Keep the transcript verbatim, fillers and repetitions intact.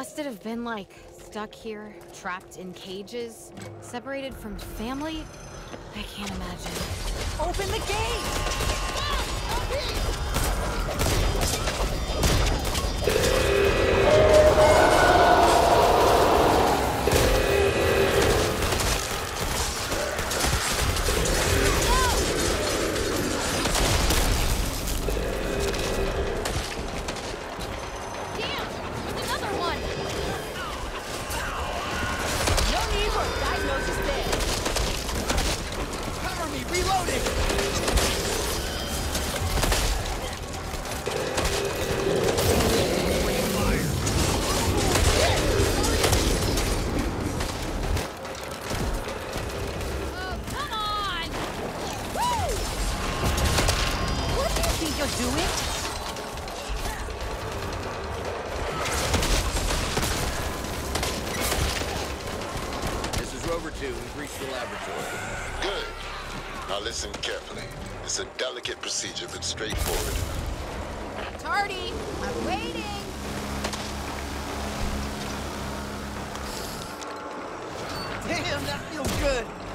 must it have been like stuck here, trapped in cages, separated from family? I can't imagine. Open the gate! Listen carefully. It's a delicate procedure, but straightforward. Tardy, I'm waiting. Damn, that feels good.